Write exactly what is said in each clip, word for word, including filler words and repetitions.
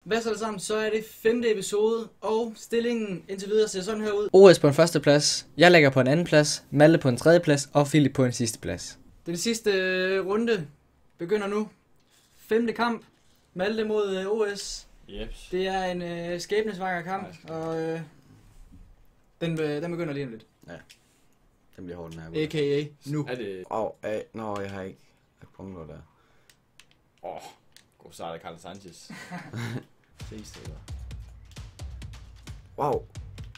Hvad så alle sammen, så er det femte episode, og stillingen indtil videre ser sådan her ud. O S på en første plads, jeg lægger på en anden plads, Malte på en tredje plads, og Philip på en sidste plads. Den sidste øh, runde begynder nu. Femte kamp, Malte mod øh, O S. Jeps. Det er en øh, skæbnesvanger kamp, og øh, den, øh, den begynder lige om lidt. Ja, den bliver hård den her. A K A nu. Er det... Åh, oh, øh, nå, jeg har ikke punkter der. Åh, oh, god start af Carlos Sanchez. Ses det, eller? Wow.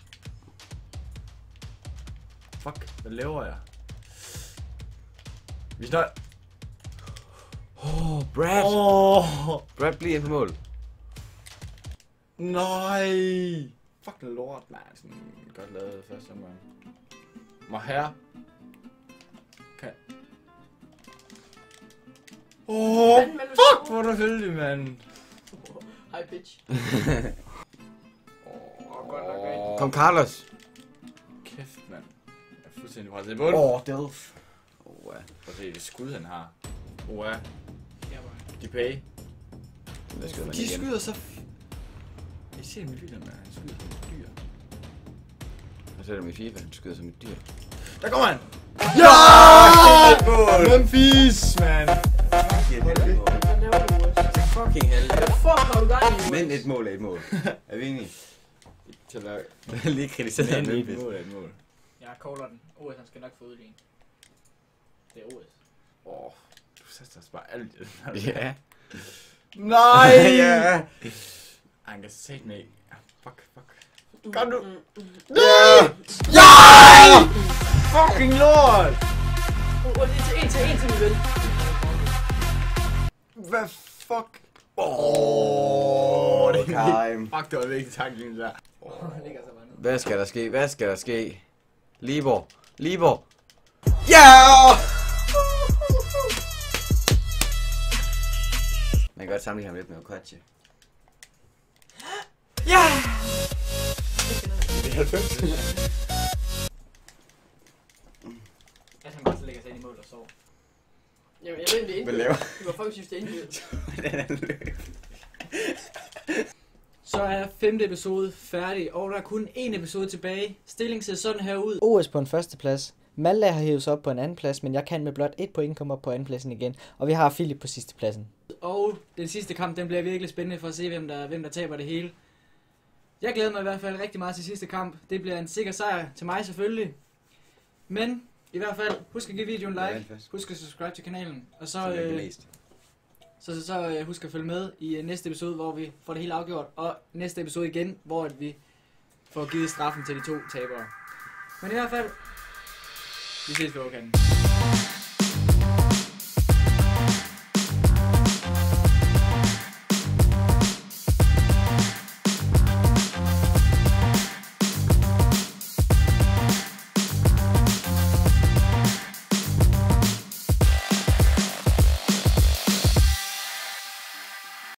Fuck, hvad laver jeg? Vi snart... Åh, oh, Brad. Åh! Brad bliver ind på mål. Nej! Fuck det lort, man. Sådan godt lavet første omgang. Må herre. Kan... Åh! Oh, fuck, hvor er du heldig, mand. Hej bitch. Åh, Kom Carlos. kæft, mand. Jeg er fuldstændig presset i bunden. Åh, oh, Delf. Åh, oh, ja. Prøv at se det skud, han har. Åh, ja. De pay. Der skyder man De igen. skyder så... F- jeg ser mit lille, mand. Han skyder som et dyr. Jeg ser dem i FIFA, han skyder som et dyr. Der kommer han! Ja! Memphis, mand! Fucking hell. Fuck, har du gang i? Men et mål er et mål. Er vi enige? Tillykke. Lige kritiseret Men et Memphis. mål er et mål. Jeg caller den. O S, han skal nok få udligning. Det er O S. Åh, du sætter os bare alt i den her. Ja. Nej! Ja. Han kan sætte mig. Fuck, fuck. Kom nu. Nej! Ja! Fucking lord! Oh, det er til en til en til min ven. Hvad fuck? Åh, det er time. Fuck, det var virkelig tankning der. Han ligger så bare ned. Hvad skal der ske? Hvad skal der ske? Libor. Libor. Ja! Man kan godt sammenligne ham lidt med Okachi. Ja! Det er halvfems. At han bare så lægger sig ind i mål og sover. Jamen, jeg ved, det er Hvad laver? Det var folk synes, det er indbydet. Den er løb. Så er femte episode færdig, og der er kun én episode tilbage. Stillingen ser sådan her ud. O S på en første plads, Malte har hævet sig op på en anden plads, men jeg kan med blot et point komme op på anden pladsen igen, og vi har Philip på sidste pladsen. Og den sidste kamp, den bliver virkelig spændende for at se, hvem der, hvem der taber det hele. Jeg glæder mig i hvert fald rigtig meget til sidste kamp. Det bliver en sikker sejr til mig selvfølgelig. Men i hvert fald, husk at give videoen en like. Husk at subscribe til kanalen. Og så, øh, så, så, så øh, husk at følge med i øh, næste episode, hvor vi får det hele afgjort. Og næste episode igen, hvor at vi får givet straffen til de to tabere. Men i hvert fald, vi ses ved overkanten.